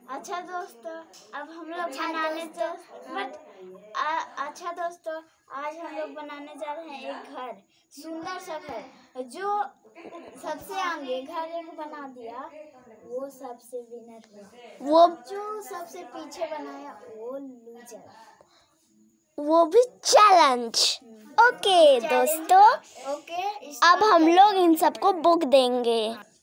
अच्छा दोस्तों, अब हम लोग अच्छा दोस्तों, आज हम लोग बनाने जा रहे हैं एक घर, सुंदर सा घर। जो सबसे आगे घर एक बना दिया वो सबसे विनर हुआ। वो जो सबसे पीछे बनाया वो लूजर, वो भी चैलेंज। ओके दोस्तों, अब हम लोग इन सबको बुक देंगे।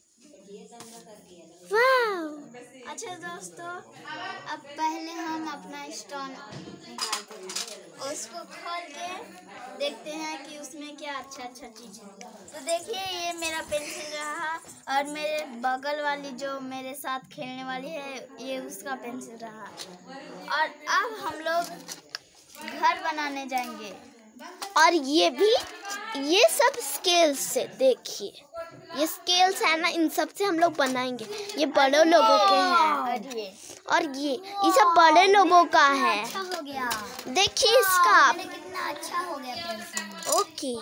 वाह! अच्छा दोस्तों, अब पहले हम अपना स्टोन निकालते हैं, उसको खोल के देखते हैं कि उसमें क्या अच्छा चीज़ है। तो देखिए, ये मेरा पेंसिल रहा और मेरे बगल वाली जो मेरे साथ खेलने वाली है ये उसका पेंसिल रहा। और अब हम लोग घर बनाने जाएंगे। और ये सब स्केल्स से देखिए, ये स्केल्स है ना, इन सब से हम लोग बनाएंगे। ये बड़े लोगों के हैं और ये सब बड़े लोगों का है। अच्छा हो गया, देखिए इसका कितना अच्छा हो गया पेंसिल। ओके,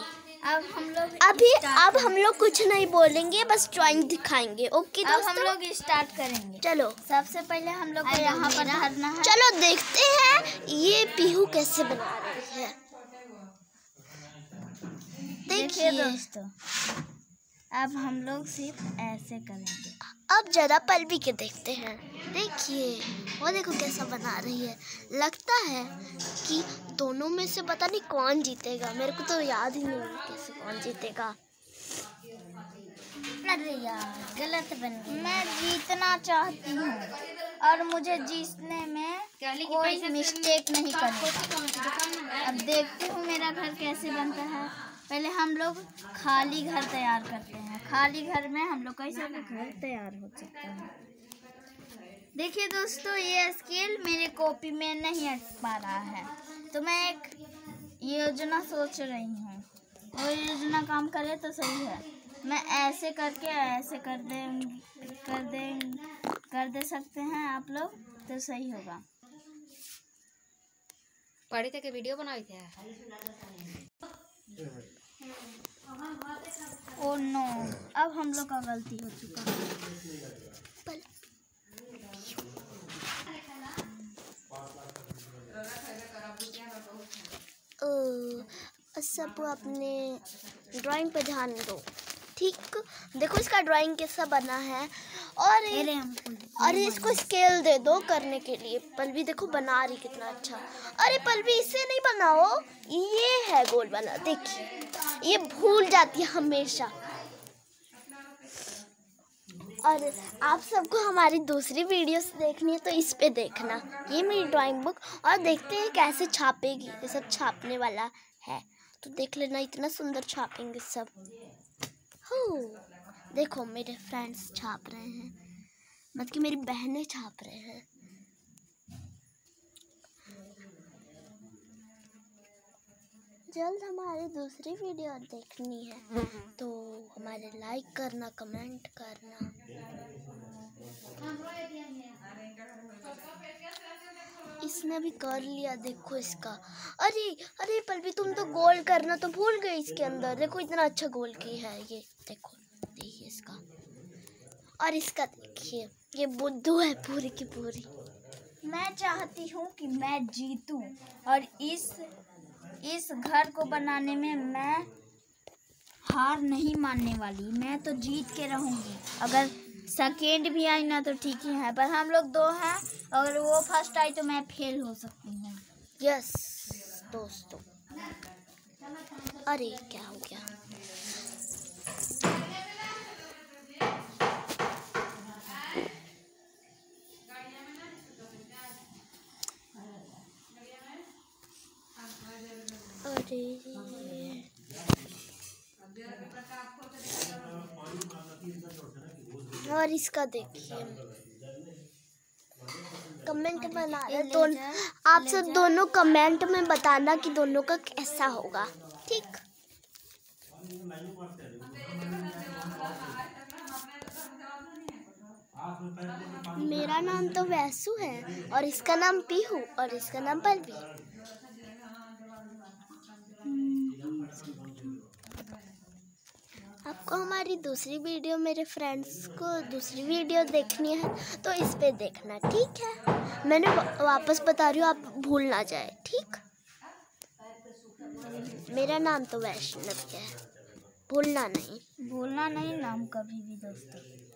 अब हम लोग कुछ नहीं बोलेंगे, बस ड्राइंग दिखाएंगे। ओके अब हम दोस्तों, लोग स्टार्ट करेंगे। चलो सबसे पहले हम लोग को यहाँ पर धरना है। चलो देखते हैं ये पीहू कैसे बना रही है। देखिए दोस्तों, अब हम लोग सिर्फ ऐसे करेंगे। अब जरा पल्लवी के देखते हैं। देखिए वो देखो कैसा बना रही है। लगता है कि दोनों में से पता नहीं कौन जीतेगा। मेरे को तो याद ही नहीं कैसे कौन जीतेगा। अरे यार, गलत बन गई। मैं जीतना चाहती हूँ और मुझे जीतने में कोई मिस्टेक नहीं करनी। अब देखती हूँ मेरा घर कैसे बनता है। पहले हम लोग खाली घर तैयार करते हैं। खाली घर में हम लोग कैसे घर तैयार हो सकता है। देखिए दोस्तों, ये स्केल मेरे कॉपी में नहीं अट पा रहा है, तो मैं एक योजना सोच रही हूँ। वो योजना काम करे तो सही है। मैं ऐसे करके ऐसे कर दे सकते हैं आप लोग, तो सही होगा। पढ़ी तक वीडियो बनाई थे। ओह नो, अब हम लोग का गलती हो चुका है। सब अपने ड्राइंग पे ध्यान दो, ठीक। देखो इसका ड्राइंग कैसा बना है। और इसको स्केल दे दो करने के लिए। पल्लवी देखो बना रही कितना अच्छा। अरे पल्लवी इससे नहीं बनाओ, ये है गोल वाला। देखिए ये भूल जाती है हमेशा। और आप सबको हमारी दूसरी वीडियोस देखनी है तो इस पे देखना। ये मेरी ड्राइंग बुक, और देखते हैं कैसे छापेगी। ये सब छापने वाला है तो देख लेना, इतना सुंदर छापेंगे सब। हो देखो मेरे फ्रेंड्स छाप रहे हैं, मतलब कि मेरी बहनें छाप रहे हैं। जल्द हमारी दूसरी वीडियो देखनी है तो हमारे लाइक करना, कमेंट करना। इसने भी कर लिया, देखो इसका। अरे अरे पल्लवी तुम तो गोल करना तो भूल गई। इसके अंदर देखो इतना अच्छा गोल की है ये। देखो देखिए इसका, और इसका देखिए, ये बुद्धू है पूरी की पूरी। मैं चाहती हूँ कि मैं जीतूं और इस घर को बनाने में मैं हार नहीं मानने वाली। मैं तो जीत के रहूँगी। अगर सेकेंड भी आई ना तो ठीक ही है, पर हम लोग दो हैं। अगर वो फर्स्ट आई तो मैं फेल हो सकती हूँ। यस दोस्तों। अरे क्या हो गया। अरे और इसका देखिए, कमेंट बनाना दोनों। आप सब दोनों कमेंट में बताना कि दोनों का कैसा होगा, ठीक। मेरा नाम तो वैसु है और इसका नाम पीहू और इसका नाम पल्लवी। आपको हमारी दूसरी वीडियो, मेरे फ्रेंड्स को दूसरी वीडियो देखनी है तो इस पे देखना, ठीक है। मैंने वापस बता रही हूँ, आप भूल ना जाए, ठीक। मेरा नाम तो वैष्णवी है, भूलना नहीं नाम कभी भी दोस्तों।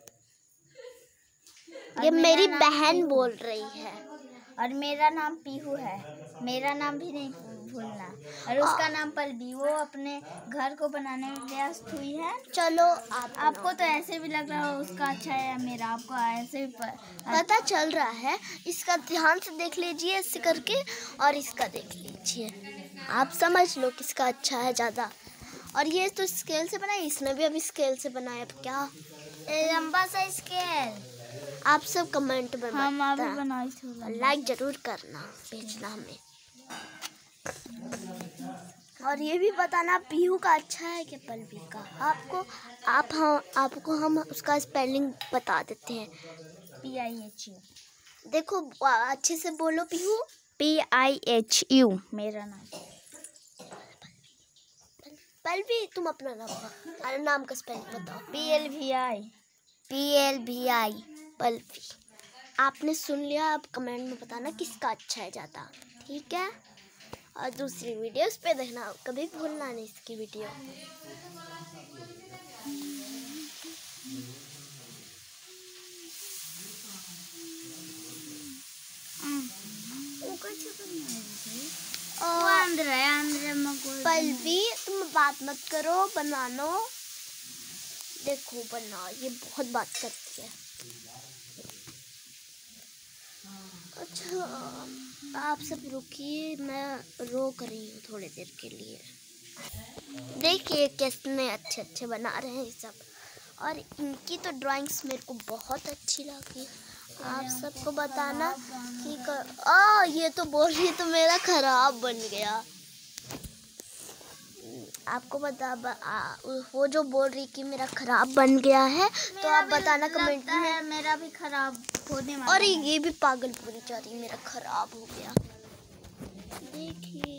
ये मेरी बहन बोल रही है। और मेरा नाम पीहू है, मेरा नाम भी नहीं भूलना। और उसका नाम पल्लवी, वो अपने घर को बनाने में व्यस्त हुई है। चलो आपको तो ऐसे भी लग रहा हो उसका अच्छा है या मेरा, आपको ऐसे भी पता चल रहा है। इसका ध्यान से देख लीजिए ऐसे करके, और इसका देख लीजिए, आप समझ लो किसका अच्छा है ज़्यादा। और ये तो स्केल से बनाया, इसने भी अभी स्केल से बनाया। अब क्या लंबा सा स्केल, आप सब कमेंट में बनाई लाइक जरूर करना, भेजना हमें। और ये भी बताना पीहू का अच्छा है कि पल्लवी का। आपको हम उसका स्पेलिंग बता देते हैं, PIHU। देखो अच्छे से बोलो पीहू। PIHU मेरा नाम। पल्लवी तुम अपना नाम का स्पेलिंग बताओ। PLVI पल्लवी। आपने सुन लिया, आप कमेंट में बताना किसका अच्छा है ज़्यादा, ठीक है। और दूसरी वीडियोस पे देखना, कभी भूलना नहीं इसकी वीडियो। पल्लवी तुम बात मत करो, बनानो। देखो बना, ये बहुत बात करती है। अच्छा आप सब रुकिए, मैं रोक रही हूँ थोड़ी देर के लिए। देखिए कितने अच्छे अच्छे बना रहे हैं ये सब। और इनकी तो ड्राइंग्स मेरे को बहुत अच्छी लगी। आप सबको बताना कि ये तो बोल रही तो मेरा खराब बन गया। आपको वो जो बोल रही कि मेरा खराब बन गया है, तो आप बताना कमेंट में। मेरा भी खराब होने वाला और ये भी पागल पूरी जा रही, मेरा खराब हो गया। देखिए